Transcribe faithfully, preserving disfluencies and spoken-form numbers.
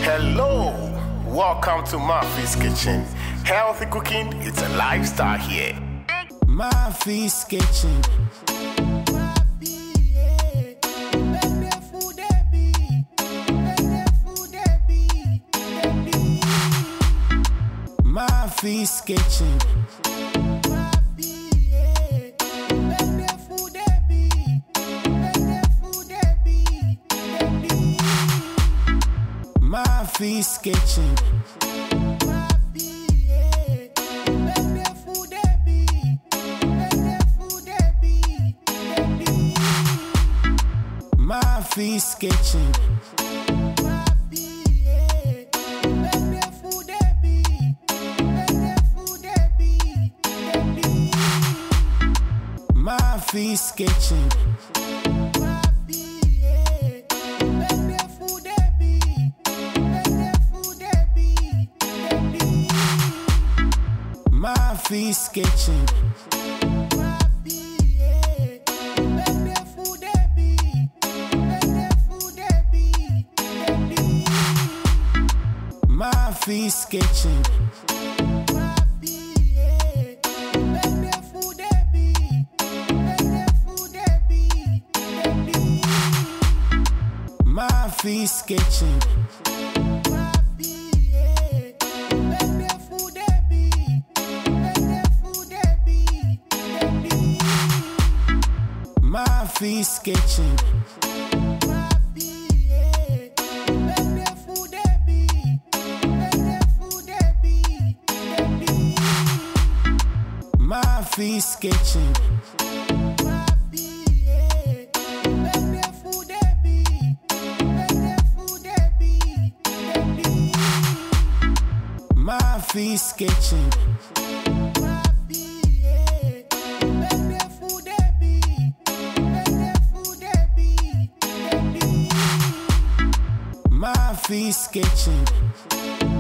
Hello, welcome to Maafii's Kitchen. Healthy cooking, it's a lifestyle here. Maafii's Kitchen. Maafii's Kitchen. Maafii's Kitchen. Maafii's Kitchen. Maafii's Kitchen. Maafii's Kitchen. Maafii's Kitchen. Maafii's Kitchen. Maafii's Kitchen. Maafii's Kitchen. Maafii's Kitchen. Maafii's Kitchen.